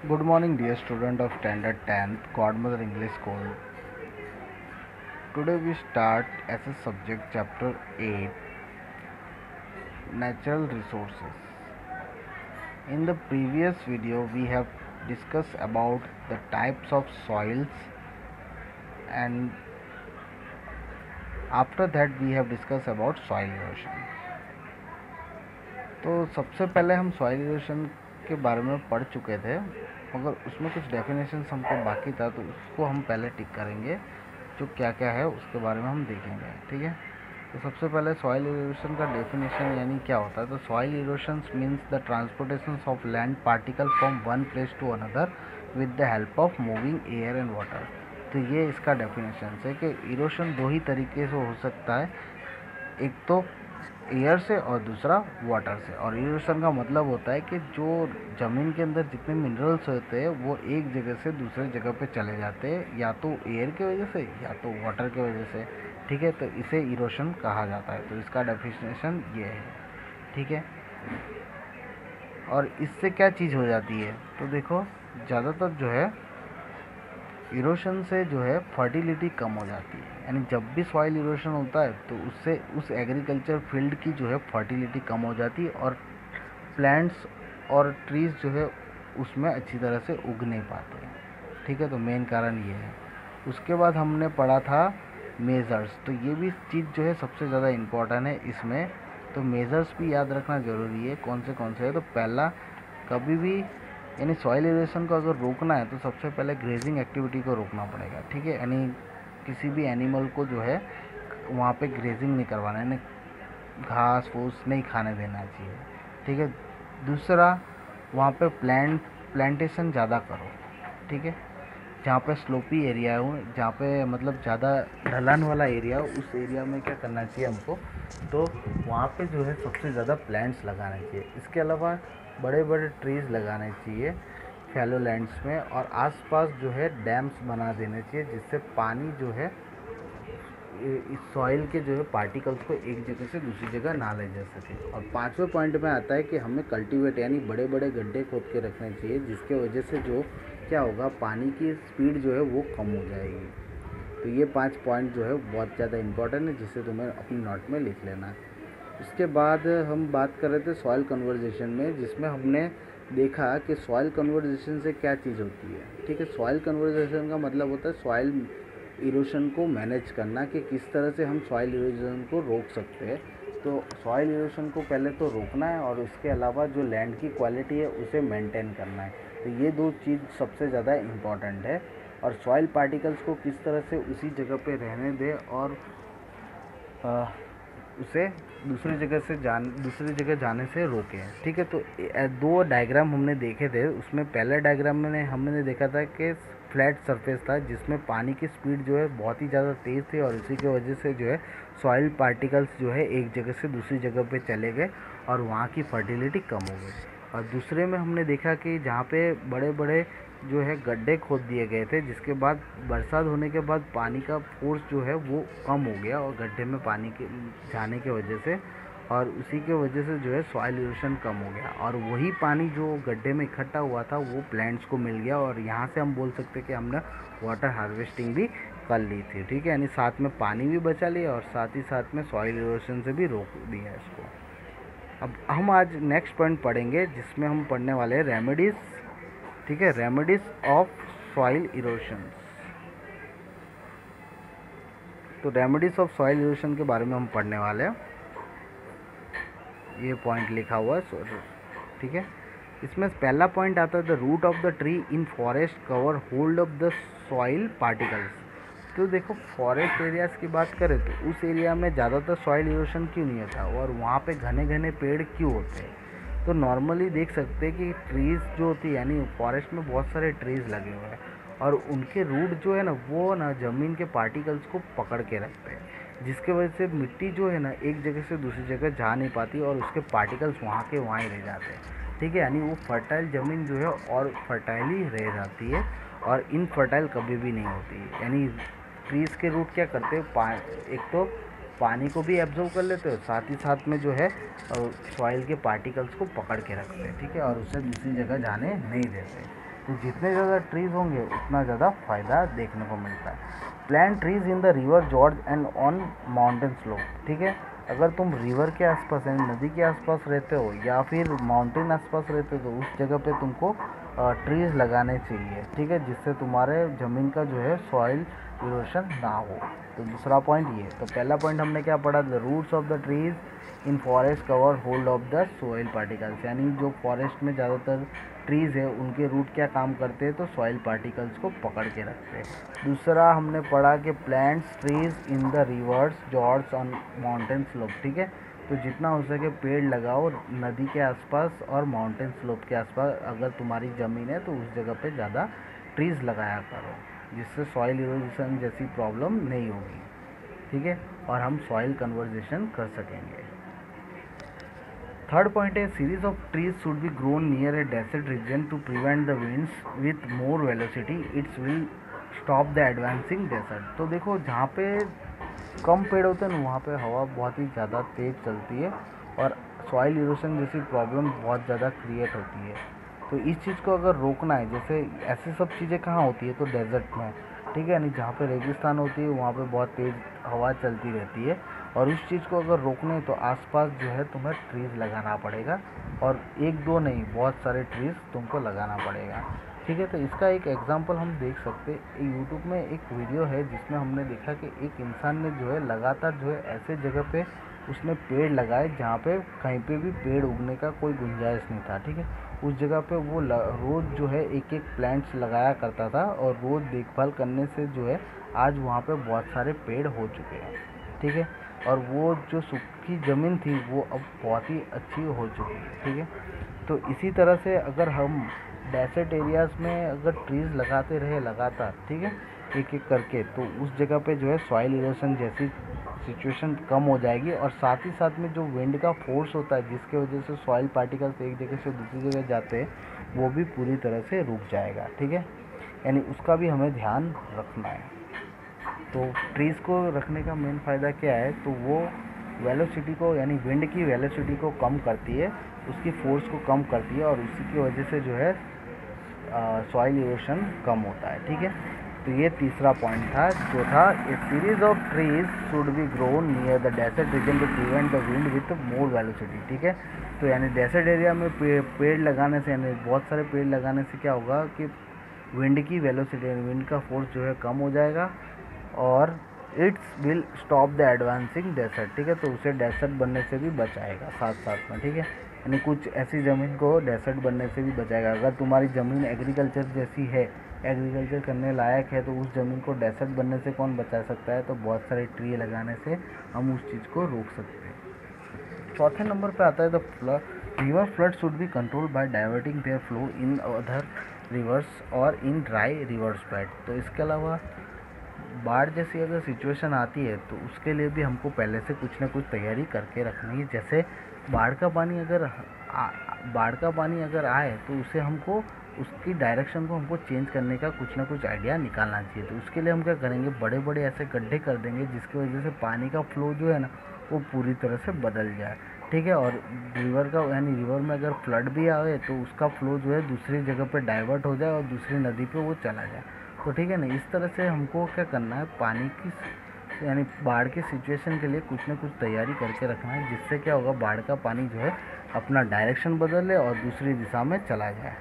Good morning, dear student of standard 10th, Godmother English School. Today we start as a subject chapter 8, Natural Resources. In the previous video, we have discussed about the types of soils, and after that we have discussed about soil erosion. तो सबसे पहले हम soil erosion के बारे में पढ़ चुके थे, मगर उसमें कुछ डेफिनेशंस हमको बाकी था, तो उसको हम पहले टिक करेंगे। जो क्या क्या है उसके बारे में हम देखेंगे, ठीक है। तो सबसे पहले सॉइल इरोशन का डेफिनेशन यानी क्या होता है। तो soil erosion means the transportation of land particle from one place to another with the help of moving air and water. तो ये इसका डेफिनेशन है कि इरोशन दो ही तरीके से हो सकता है, एक तो एयर से और दूसरा वाटर से। और इरोशन का मतलब होता है कि जो ज़मीन के अंदर जितने मिनरल्स होते हैं वो एक जगह से दूसरे जगह पे चले जाते हैं, या तो एयर की वजह से या तो वाटर की वजह से, ठीक है। तो इसे इरोशन कहा जाता है। तो इसका डेफिनेशन ये है, ठीक है। और इससे क्या चीज़ हो जाती है, तो देखो ज़्यादातर जो है इरोशन से जो है फर्टिलिटी कम हो जाती है। यानी जब भी सॉइल इरोशन होता है तो उससे उस एग्रीकल्चर फील्ड की जो है फर्टिलिटी कम हो जाती है और प्लांट्स और ट्रीज़ जो है उसमें अच्छी तरह से उग नहीं पाते हैं, ठीक है। तो मेन कारण ये है। उसके बाद हमने पढ़ा था मेजर्स। तो ये भी चीज़ जो है सबसे ज़्यादा इम्पोर्टेंट है इसमें। तो मेजर्स भी याद रखना ज़रूरी है, कौन से है। तो पहला, कभी भी यानी सॉइल इरोशन को अगर रोकना है तो सबसे पहले ग्रेजिंग एक्टिविटी को रोकना पड़ेगा, ठीक है। यानी किसी भी एनिमल को जो है वहाँ पे ग्रेजिंग नहीं करवाना है, यानी घास फूस नहीं खाने देना चाहिए, ठीक है। दूसरा, वहाँ पे प्लांटेशन ज़्यादा करो, ठीक है। जहाँ पे स्लोपी एरिया हो, जहाँ पे मतलब ज़्यादा ढलान वाला एरिया हो, उस एरिया में क्या करना चाहिए हमको, तो वहाँ पे जो है सबसे ज़्यादा प्लांट्स लगाने चाहिए। इसके अलावा बड़े बड़े ट्रीज़ लगाने चाहिए फैलो लैंड्स में, और आसपास जो है डैम्स बना देने चाहिए जिससे पानी जो है इस सॉइल के जो है पार्टिकल्स को एक जगह से दूसरी जगह ना ले जा सके। और पांचवें पॉइंट में आता है कि हमें कल्टीवेट यानी बड़े बड़े गड्ढे खोद के रखने चाहिए, जिसके वजह से जो क्या होगा, पानी की स्पीड जो है वो कम हो जाएगी। तो ये 5 पॉइंट जो है बहुत ज़्यादा इंपॉर्टेंट है, जिसे तुम्हें अपनी नोट में लिख लेना है। उसके बाद हम बात कर रहे थे सॉइल कन्वर्जेशन में, जिसमें हमने देखा कि सॉइल कन्वर्जेशन से क्या चीज़ होती है, ठीक है। सॉइल कन्वर्जेशन का मतलब होता है सॉइल इरोशन को मैनेज करना, कि किस तरह से हम सॉइल इरोजन को रोक सकते हैं। तो सॉइल इरोशन को पहले तो रोकना है, और उसके अलावा जो लैंड की क्वालिटी है उसे मेंटेन करना है। तो ये दो चीज़ सबसे ज़्यादा इम्पॉर्टेंट है। और सॉइल पार्टिकल्स को किस तरह से उसी जगह पे रहने दें और उसे दूसरी जगह जाने से रोके, ठीक है। तो दो डायग्राम हमने देखे थे। उसमें पहले डायग्राम में हमने देखा था कि फ्लैट सरफेस था जिसमें पानी की स्पीड जो है बहुत ही ज़्यादा तेज़ थी, और इसी की वजह से जो है सॉइल पार्टिकल्स जो है एक जगह से दूसरी जगह पे चले गए और वहाँ की फर्टिलिटी कम हो गई। और दूसरे में हमने देखा कि जहाँ पे बड़े बड़े जो है गड्ढे खोद दिए गए थे, जिसके बाद बरसात होने के बाद पानी का फोर्स जो है वो कम हो गया और गड्ढे में पानी के जाने की वजह से, और उसी के वजह से जो है सॉइल इरोशन कम हो गया, और वही पानी जो गड्ढे में इकट्ठा हुआ था वो प्लांट्स को मिल गया, और यहाँ से हम बोल सकते हैं कि हमने वाटर हार्वेस्टिंग भी कर ली थी, ठीक है। यानी साथ में पानी भी बचा लिया और साथ ही साथ में सॉइल इरोशन से भी रोक दिया इसको। अब हम आज नेक्स्ट पॉइंट पढ़ेंगे, जिसमें हम पढ़ने वाले हैं रेमेडीज़, ठीक है। Remedies of soil erosion. तो रेमेडीज ऑफ सॉइल इरोशन के बारे में हम पढ़ने वाले हैं। ये पॉइंट लिखा हुआ है, ठीक है। इसमें पहला पॉइंट आता है the root of the tree in forest cover hold of the soil particles. तो देखो फॉरेस्ट एरियाज़ की बात करें तो उस एरिया में ज़्यादातर सॉइल इरोशन क्यों नहीं होता, और वहाँ पे घने घने पेड़ क्यों होते हैं। तो नॉर्मली देख सकते हैं कि ट्रीज़ जो होती है, यानी फॉरेस्ट में बहुत सारे ट्रीज़ लगे हुए हैं, और उनके रूट जो है ना वो ना ज़मीन के पार्टिकल्स को पकड़ के रखते हैं, जिसके वजह से मिट्टी जो है ना एक जगह से दूसरी जगह जा नहीं पाती और उसके पार्टिकल्स वहाँ के वहाँ ही रह जाते हैं, ठीक है। यानी वो फर्टाइल ज़मीन जो है और फर्टाइल ही रह जाती है और इनफर्टाइल कभी भी नहीं होती। यानी ट्रीज़ के रूट क्या करते हैं, एक तो पानी को भी एब्जॉर्ब कर लेते हो, साथ ही साथ में जो है सॉइल के पार्टिकल्स को पकड़ के रखते हैं, ठीक है, और उसे दूसरी जगह जाने नहीं देते। तो जितने ज़्यादा ट्रीज़ होंगे उतना ज़्यादा फ़ायदा देखने को मिलता है। Plant trees in the river gorge and on mountain slope, ठीक है। अगर तुम रिवर के आसपास यानी नदी के आसपास रहते हो या फिर माउंटेन आसपास रहते हो तो उस जगह पे तुमको ट्रीज़ लगाने चाहिए, ठीक है, जिससे तुम्हारे ज़मीन का जो है सॉइल इरोशन ना हो। तो दूसरा पॉइंट ये। तो पहला पॉइंट हमने क्या पढ़ा, the roots of the trees in forest cover hold of the soil particles, यानी जो फॉरेस्ट में ज़्यादातर ट्रीज़ है उनके रूट क्या काम करते हैं, तो सॉइल पार्टिकल्स को पकड़ के रखते हैं। दूसरा हमने पढ़ा कि plants trees in the rivers gorge on mountain slope, ठीक है। तो जितना हो सके पेड़ लगाओ नदी के आसपास और माउंटेन स्लोप के आसपास। अगर तुम्हारी ज़मीन है तो उस जगह पे ज़्यादा ट्रीज़ लगाया करो, जिससे सॉइल इरोजन जैसी प्रॉब्लम नहीं होगी, ठीक है, और हम सॉइल कन्वर्जेशन कर सकेंगे। थर्ड पॉइंट है, series of trees should be grown near a desert region to prevent the winds with more velocity, its will stop the advancing desert. तो देखो जहाँ पे कम पेड़ होते हैं ना वहाँ पे हवा बहुत ही ज़्यादा तेज़ चलती है और सॉइल इरोशन जैसी प्रॉब्लम बहुत ज़्यादा क्रिएट होती है। तो इस चीज़ को अगर रोकना है, जैसे ऐसी सब चीज़ें कहाँ होती है, तो डेजर्ट में, ठीक है, यानी जहाँ पे रेगिस्तान होती है वहाँ पे बहुत तेज़ हवा चलती रहती है। और उस चीज़ को अगर रोकना है तो आसपास जो है तुम्हें ट्रीज़ लगाना पड़ेगा, और एक दो नहीं बहुत सारे ट्रीज़ तुमको लगाना पड़ेगा, ठीक है। तो इसका एक एग्जांपल हम देख सकते हैं, यूट्यूब में एक वीडियो है जिसमें हमने देखा कि एक इंसान ने जो है लगातार जो है ऐसे जगह पे उसने पेड़ लगाए जहाँ पे कहीं पे भी पेड़ उगने का कोई गुंजाइश नहीं था, ठीक है। उस जगह पे वो रोज़ जो है एक एक प्लांट्स लगाया करता था और रोज़ देखभाल करने से जो है आज वहाँ पे बहुत सारे पेड़ हो चुके हैं, ठीक है। और वो जो सूखी ज़मीन थी वो अब बहुत ही अच्छी हो चुकी है, ठीक है। तो इसी तरह से अगर हम डेजर्ट एरियाज़ में अगर ट्रीज़ लगाते रहे लगातार, ठीक है, एक एक करके, तो उस जगह पे जो है सॉइल इरोशन जैसी सिचुएशन कम हो जाएगी। और साथ ही साथ में जो विंड का फोर्स होता है जिसके वजह से सॉइल पार्टिकल्स एक जगह से दूसरी जगह जाते हैं वो भी पूरी तरह से रुक जाएगा, ठीक है, यानी उसका भी हमें ध्यान रखना है। तो ट्रीज़ को रखने का मेन फ़ायदा क्या है, तो वो वेलोसिटी को यानी विंड की वेलोसिटी को कम करती है, उसकी फोर्स को कम करती है और उसी की वजह से जो है सॉइल इरोशन कम होता है, ठीक है। तो ये तीसरा पॉइंट था। चौथा, a series of trees should be grown near the desert region to prevent the wind with more velocity, ठीक है। तो यानी डेजर्ट एरिया में पेड़ लगाने से, यानी बहुत सारे पेड़ लगाने से क्या होगा कि विंड की वेलोसिटी, विंड का फोर्स जो है कम हो जाएगा और its will stop the advancing desert, ठीक है। तो उसे डेजर्ट बनने से भी बचाएगा साथ साथ में, ठीक है, यानी कुछ ऐसी ज़मीन को डेजर्ट बनने से भी बचाएगा। अगर तुम्हारी ज़मीन एग्रीकल्चर जैसी है, एग्रीकल्चर करने लायक है, तो उस ज़मीन को डेजर्ट बनने से कौन बचा सकता है, तो बहुत सारे ट्री लगाने से हम उस चीज़ को रोक सकते हैं। चौथे नंबर पे आता है the river flood should be control by diverting their flow in other rivers और इन ड्राई रिवर्स बेड। तो इसके अलावा बाढ़ जैसी अगर सिचुएशन आती है तो उसके लिए भी हमको पहले से कुछ ना कुछ तैयारी करके रखनी है। जैसे बाढ़ का पानी अगर आए तो उसे हमको उसकी डायरेक्शन को हमको चेंज करने का कुछ ना कुछ आइडिया निकालना चाहिए। तो उसके लिए हम क्या करेंगे, बड़े बड़े ऐसे गड्ढे कर देंगे जिसकी वजह से पानी का फ्लो जो है ना वो पूरी तरह से बदल जाए, ठीक है। और रिवर का यानी रिवर में अगर फ्लड भी आए तो उसका फ्लो जो है दूसरी जगह पर डाइवर्ट हो जाए और दूसरी नदी पे वो चला जाए, तो ठीक है ना। इस तरह से हमको क्या करना है, पानी की यानी बाढ़ की सिचुएशन के लिए कुछ ना कुछ तैयारी करके रखना है, जिससे क्या होगा बाढ़ का पानी जो है अपना डायरेक्शन बदले और दूसरी दिशा में चला जाए।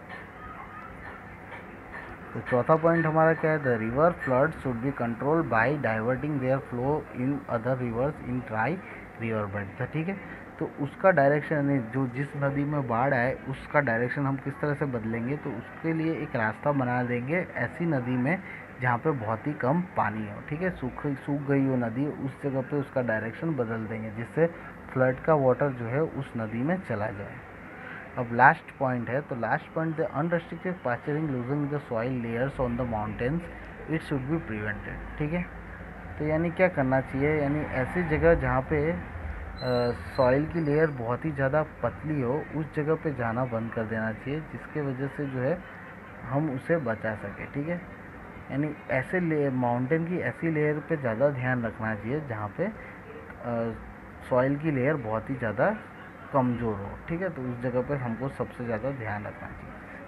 तो चौथा पॉइंट हमारा क्या है, the river flood should be control by diverting their flow in other rivers in dry river bed, ठीक है। तो उसका डायरेक्शन यानी जो जिस नदी में बाढ़ आए उसका डायरेक्शन हम किस तरह से बदलेंगे, तो उसके लिए एक रास्ता बना देंगे ऐसी नदी में जहाँ पे बहुत ही कम पानी हो, ठीक है। सूख गई हो नदी, उस जगह पे उसका डायरेक्शन बदल देंगे जिससे फ्लड का वाटर जो है उस नदी में चला जाए। अब लास्ट पॉइंट है, तो last point, the unrestricted pasturing loosing the soil layers on the mountains, it should be prevented, ठीक है। तो यानी क्या करना चाहिए, यानी ऐसी जगह जहाँ पे सॉइल की लेयर बहुत ही ज़्यादा पतली हो उस जगह पे जाना बंद कर देना चाहिए, जिसके वजह से जो है हम उसे बचा सकें, ठीक है। यानी ऐसे माउंटेन की ऐसी लेयर पे ज़्यादा ध्यान रखना चाहिए जहाँ पे सॉइल की लेयर बहुत ही ज़्यादा कमज़ोर हो, ठीक है। तो उस जगह पर हमको सबसे ज़्यादा ध्यान रखना चाहिए।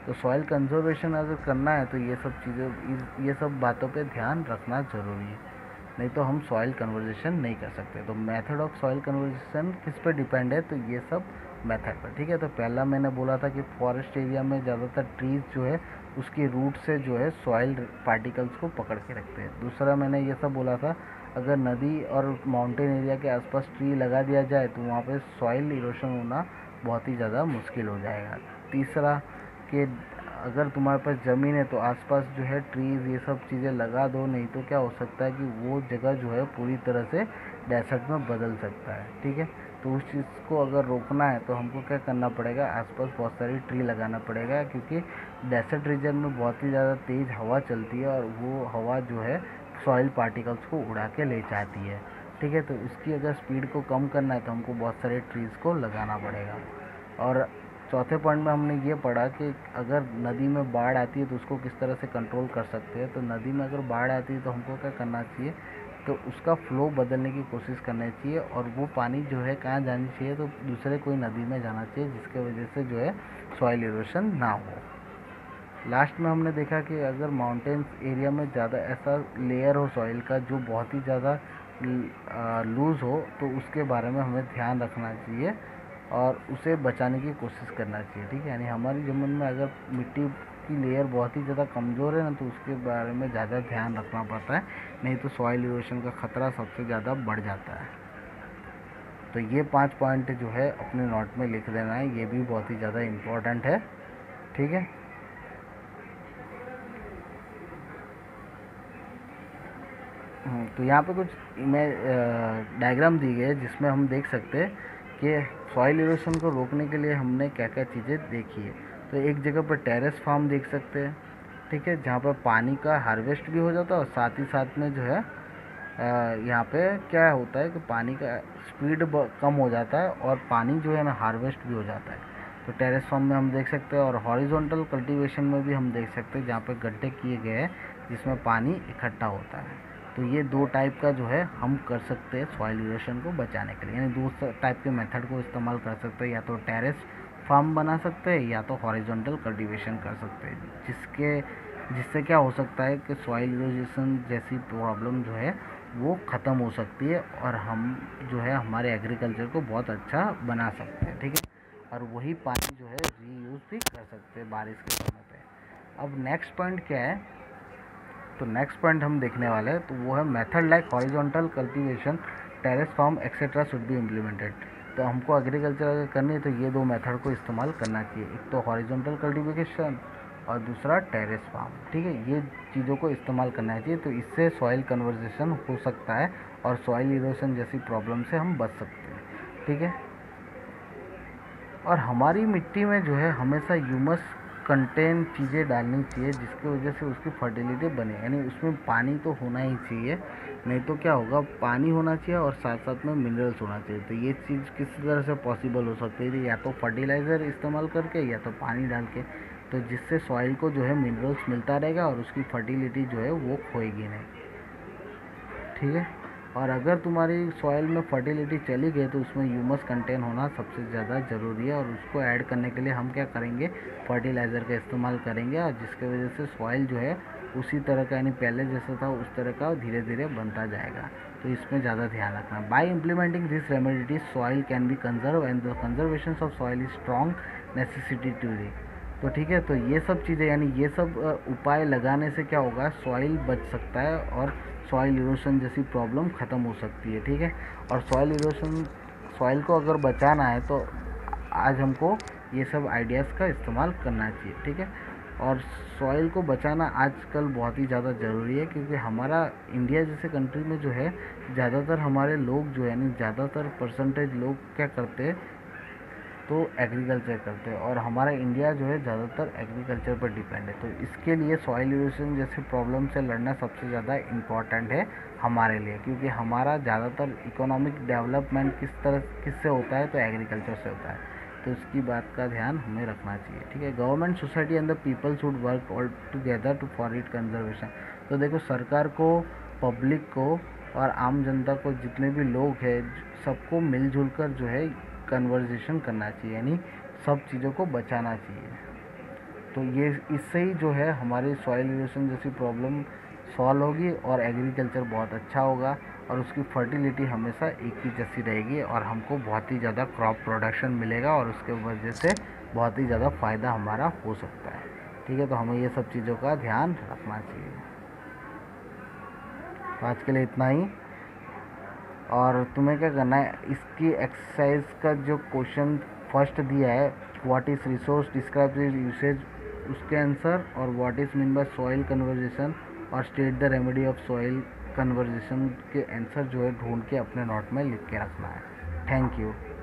तो सॉइल कंजर्वेशन अगर करना है तो ये सब चीज़ें, ये सब बातों पे ध्यान रखना ज़रूरी है, नहीं तो हम सॉइल कन्वर्जेशन नहीं कर सकते। तो मेथड ऑफ सॉइल कन्वर्जेशन किस पे डिपेंड है, तो ये सब मेथड पर, ठीक है। तो पहला मैंने बोला था कि फॉरेस्ट एरिया में ज़्यादातर ट्रीज़ जो है उसकी रूट से जो है सॉइल पार्टिकल्स को पकड़ के रखते हैं। दूसरा मैंने ये सब बोला था, अगर नदी और माउंटेन एरिया के आसपास ट्री लगा दिया जाए तो वहाँ पे सॉइल इरोशन होना बहुत ही ज़्यादा मुश्किल हो जाएगा। तीसरा कि अगर तुम्हारे पास ज़मीन है तो आसपास जो है ट्रीज़ ये सब चीज़ें लगा दो, नहीं तो क्या हो सकता है कि वो जगह जो है पूरी तरह से डेसर्ट में बदल सकता है, ठीक है। तो उस चीज़ को अगर रोकना है तो हमको क्या करना पड़ेगा, आसपास बहुत सारी ट्री लगाना पड़ेगा, क्योंकि डेसर्ट रीजन में बहुत ही ज़्यादा तेज़ हवा चलती है और वो हवा जो है सॉइल पार्टिकल्स को उड़ा के ले जाती है, ठीक है। तो इसकी अगर स्पीड को कम करना है तो हमको बहुत सारे ट्रीज़ को लगाना पड़ेगा। और चौथे पॉइंट में हमने ये पढ़ा कि अगर नदी में बाढ़ आती है तो उसको किस तरह से कंट्रोल कर सकते हैं। तो नदी में अगर बाढ़ आती है तो हमको क्या करना चाहिए, तो उसका फ्लो बदलने की कोशिश करनी चाहिए और वो पानी जो है कहाँ जानी चाहिए, तो दूसरे कोई नदी में जाना चाहिए, जिसके वजह से जो है सॉइल इरोशन ना हो। लास्ट में हमने देखा कि अगर माउंटेन्स एरिया में ज़्यादा ऐसा लेयर हो सॉइल का जो बहुत ही ज़्यादा लूज़ हो, तो उसके बारे में हमें ध्यान रखना चाहिए और उसे बचाने की कोशिश करना चाहिए, ठीक है। यानी हमारी ज़मीन में अगर मिट्टी की लेयर बहुत ही ज़्यादा कमज़ोर है ना, तो उसके बारे में ज़्यादा ध्यान रखना पड़ता है, नहीं तो सॉइल इरोशन का ख़तरा सबसे ज़्यादा बढ़ जाता है। तो ये 5 पॉइंट जो है अपने नोट में लिख देना है, ये भी बहुत ही ज़्यादा इम्पोर्टेंट है, ठीक है। तो यहाँ पे कुछ डायग्राम दी गई है जिसमें हम देख सकते हैं कि सॉइल इरोशन को रोकने के लिए हमने क्या क्या चीज़ें देखी है। तो एक जगह पर टेरेस फार्म देख सकते हैं, ठीक है, जहाँ पर पानी का हार्वेस्ट भी हो जाता है और साथ ही साथ में जो है यहाँ पे क्या होता है कि पानी का स्पीड कम हो जाता है और पानी जो है ना हार्वेस्ट भी हो जाता है। तो टेरेस फार्म में हम देख सकते हैं और हॉरिजॉन्टल कल्टीवेशन में भी हम देख सकते हैं, जहाँ पे गड्ढे किए गए हैं जिसमें पानी इकट्ठा होता है। तो ये दो टाइप का जो है हम कर सकते हैं सॉइल इरोशन को बचाने के लिए, यानी दो टाइप के मेथड को इस्तेमाल कर सकते हैं, या तो टेरेस फार्म बना सकते हैं या तो हॉरिजॉन्टल कल्टीवेशन कर सकते हैं, जिससे क्या हो सकता है कि सॉइल इरोशन जैसी प्रॉब्लम जो है वो ख़त्म हो सकती है और हम जो है हमारे एग्रीकल्चर को बहुत अच्छा बना सकते हैं, ठीक है। और वही पानी जो है रीयूज़ भी कर सकते हैं बारिश के समय पे। अब नेक्स्ट पॉइंट क्या है, तो नेक्स्ट पॉइंट हम देखने वाले हैं, तो वो है method like horizontal cultivation, terrace farm etcetera should be implemented. तो हमको एग्रीकल्चर अगर करनी है तो ये दो मेथड को इस्तेमाल करना चाहिए, एक तो हॉरिजॉन्टल कल्टीवेशन और दूसरा टेरेस फार्म, ठीक है। ये चीज़ों को इस्तेमाल करना चाहिए, तो इससे सॉइल कन्वर्जेशन हो सकता है और सॉइल इरोशन जैसी प्रॉब्लम से हम बच सकते हैं, ठीक है। और हमारी मिट्टी में जो है हमेशा ह्यूमस कंटेन चीज़ें डालनी चाहिए, जिसकी वजह से उसकी फर्टिलिटी बने, यानी उसमें पानी तो होना ही चाहिए, नहीं तो क्या होगा, पानी होना चाहिए और साथ साथ में मिनरल्स होना चाहिए। तो ये चीज़ किस तरह से पॉसिबल हो सकती है, या तो फर्टिलाइज़र इस्तेमाल करके या तो पानी डाल के, तो जिससे सॉइल को जो है मिनरल्स मिलता रहेगा और उसकी फर्टिलिटी जो है वो खोएगी नहीं, ठीक है। और अगर तुम्हारी सॉइल में फर्टिलिटी चली गई तो उसमें ह्यूमस कंटेन होना सबसे ज़्यादा ज़रूरी है, और उसको ऐड करने के लिए हम क्या करेंगे, फर्टिलाइज़र का इस्तेमाल करेंगे, और जिसके वजह से सॉइल जो है उसी तरह का, यानी पहले जैसा था उस तरह का धीरे धीरे बनता जाएगा। तो इसमें ज़्यादा ध्यान रखना। By implementing this remedies soil can be conserve and the conservation of soil is strong necessity to the. तो ठीक है, तो ये सब चीज़ें, यानी ये सब उपाय लगाने से क्या होगा, सॉइल बच सकता है और सॉइल इरोशन जैसी प्रॉब्लम ख़त्म हो सकती है, ठीक है। और सॉइल को अगर बचाना है तो आज हमको ये सब आइडियाज़ का इस्तेमाल करना चाहिए, ठीक है। और सॉइल को बचाना आजकल बहुत ही ज़्यादा ज़रूरी है, क्योंकि हमारा इंडिया जैसे कंट्री में जो है ज़्यादातर हमारे लोग जो है, यानी ज़्यादातर परसेंटेज लोग क्या करते हैं, तो एग्रीकल्चर करते हैं, और हमारा इंडिया जो है ज़्यादातर एग्रीकल्चर पर डिपेंड है। तो इसके लिए सॉइल इरोशन जैसे प्रॉब्लम से लड़ना सबसे ज़्यादा इम्पॉर्टेंट है हमारे लिए, क्योंकि हमारा ज़्यादातर इकोनॉमिक डेवलपमेंट किससे होता है, तो एग्रीकल्चर से होता है। तो इसकी बात का ध्यान हमें रखना चाहिए, ठीक है। Government, society and the people should work all together to for it conservation. तो देखो, सरकार को, पब्लिक को और आम जनता को, जितने भी लोग हैं, सबको मिलजुल कर जो है कन्वर्जेशन करना चाहिए, यानी सब चीज़ों को बचाना चाहिए, तो ये इससे ही जो है हमारी सॉइल इरोशन जैसी प्रॉब्लम सॉल्व होगी और एग्रीकल्चर बहुत अच्छा होगा और उसकी फर्टिलिटी हमेशा एक ही जैसी रहेगी और हमको बहुत ही ज़्यादा क्रॉप प्रोडक्शन मिलेगा और उसके वजह से बहुत ही ज़्यादा फ़ायदा हमारा हो सकता है। ठीक है, तो हमें ये सब चीज़ों का ध्यान रखना चाहिए। तो आज के लिए इतना ही। और तुम्हें क्या करना है, इसकी एक्सरसाइज का जो क्वेश्चन फर्स्ट दिया है, what is resource, describe usage, उसके आंसर, और what is mean by soil conversation और state the remedy of soil conversation के आंसर जो है ढूंढ के अपने नोट में लिख के रखना है। Thank you.